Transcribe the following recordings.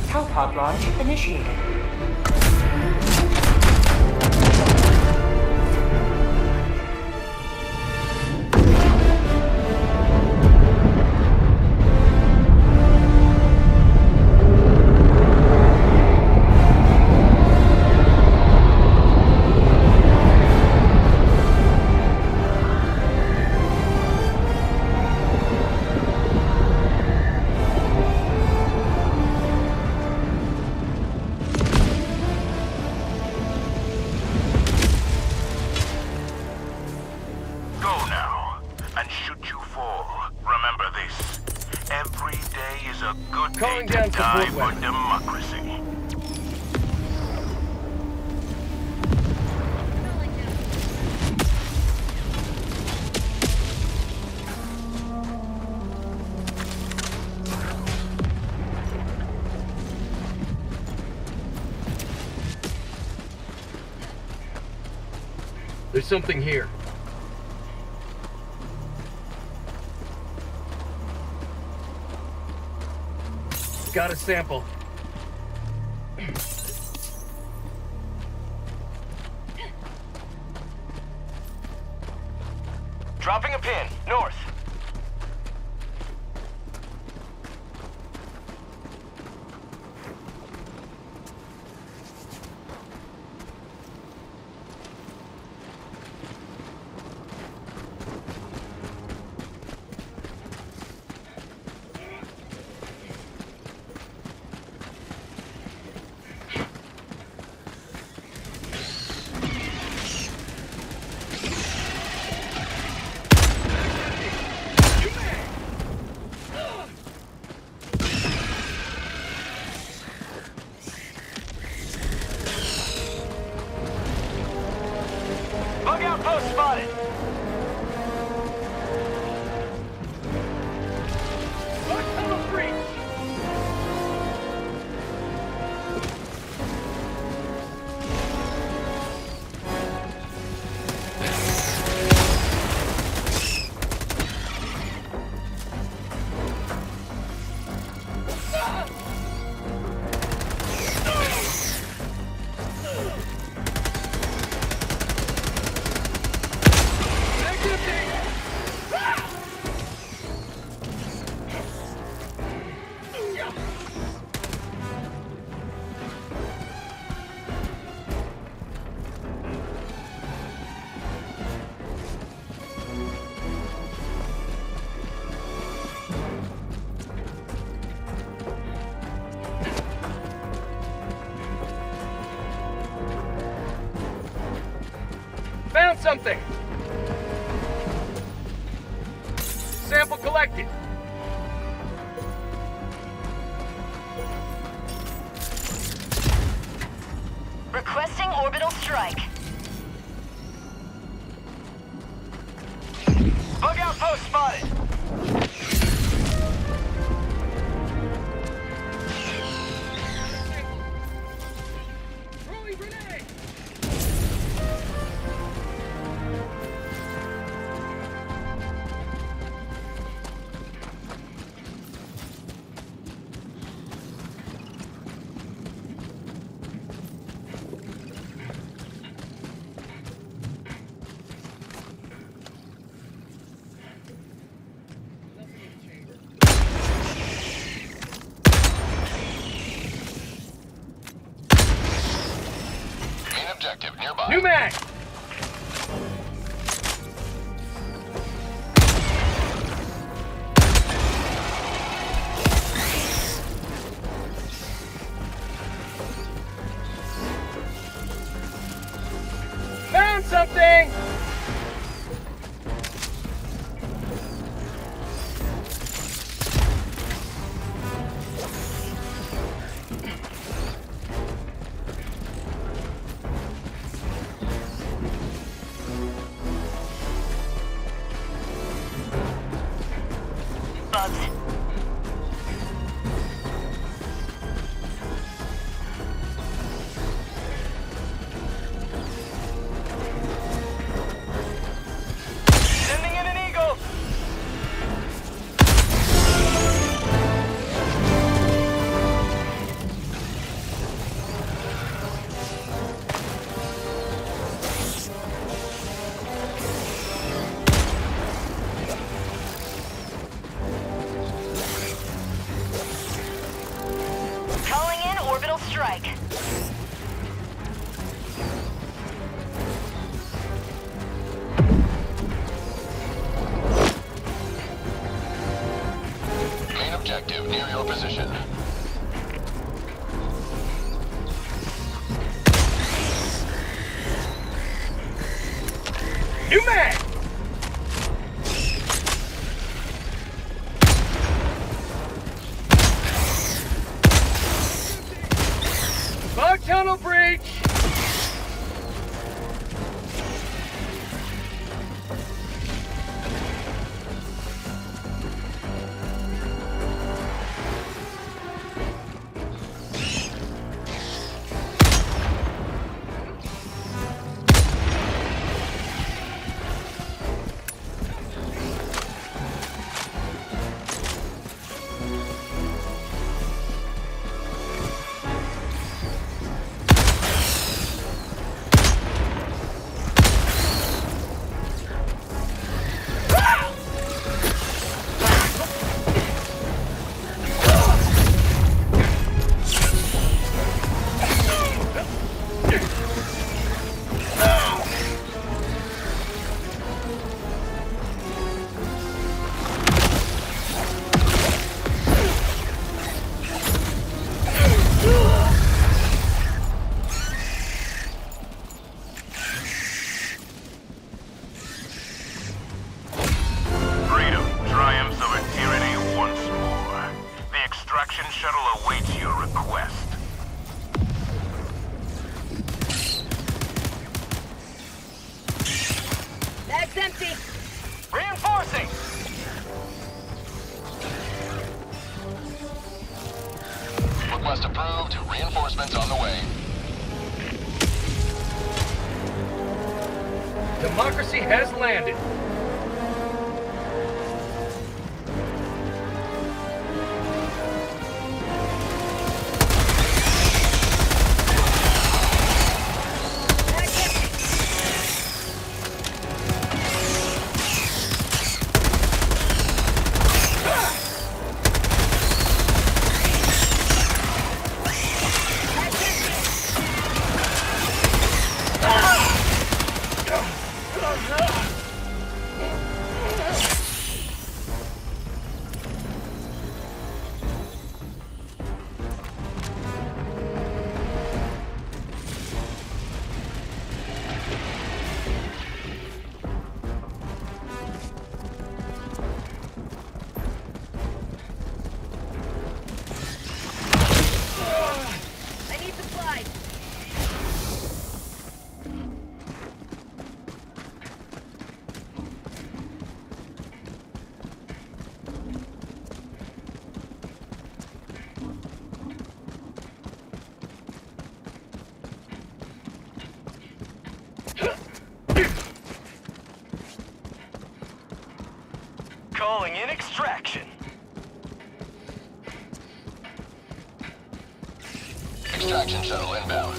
Hellpod launch initiated. Calling down support weapon. Democracy. There's something here. Got a sample. Dropping a pin, north. Bug outpost spotted. Bug tunnel breach! Found something! Sample collected. Requesting orbital strike. Bug outpost spotted. Throwing grenade! Main objective nearby. New mag! Found something! Bugs. orbital strike. Main objective near your position. New mag! Bug tunnel breach! Shuttle awaits your request. Bag's empty. Reinforcing! Request approved. Reinforcements on the way. Democracy has landed. Calling in extraction. Extraction shuttle inbound.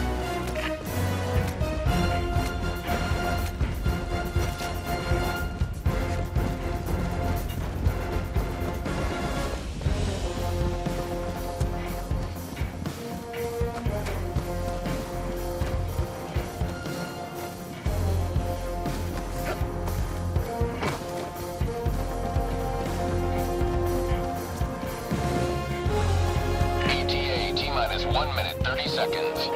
ETA T-minus 1 minute 30 seconds.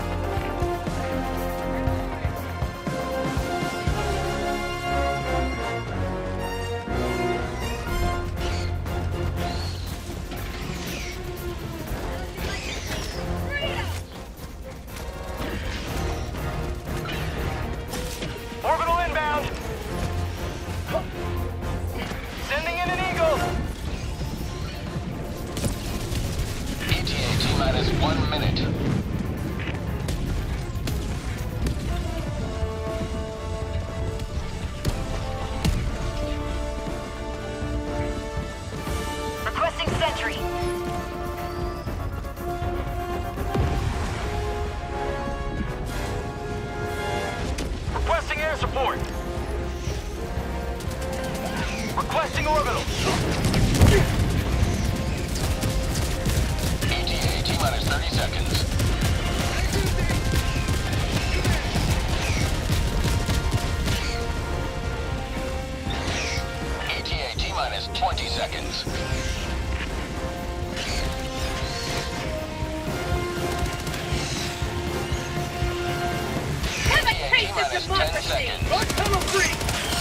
Orbital inbound. Sending in an Eagle. ETA T-minus 1 minute. Requesting sentry. Requesting air support. Requesting orbital. ETA T-minus 30 seconds. 10 seconds. Bug tunnel breach!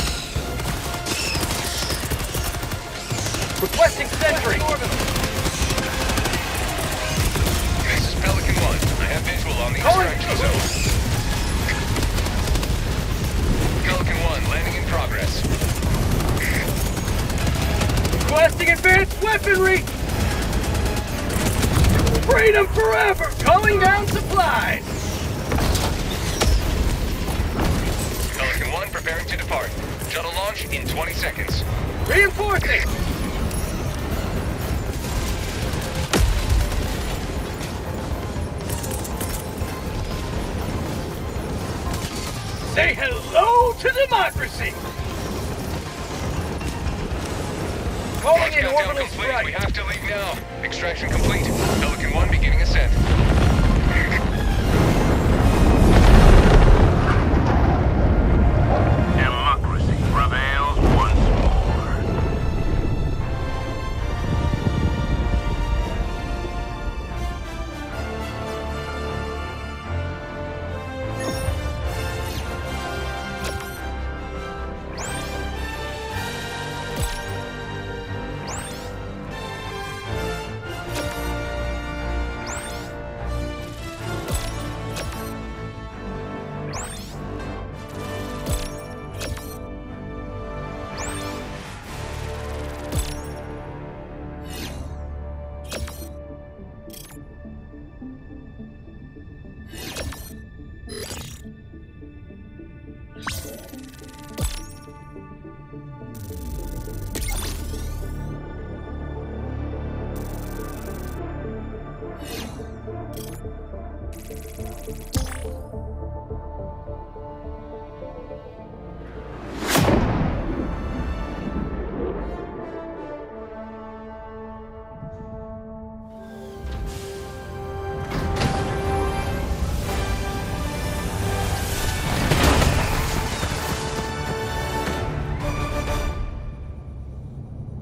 Requesting sentry! This is Pelican 1. I have visual on the Calling extraction zone. Pelican 1, landing in progress. Requesting advanced weaponry! Freedom forever! Calling down supplies! Pelican 1 preparing to depart. Shuttle launch in 20 seconds. Reinforcing! Say hello to democracy! Calling in Countdown orbital complete. strike! We have to leave now. Extraction complete. Pelican 1 beginning ascent. Democracy prevails once more.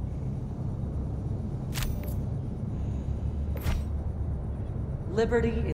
Liberty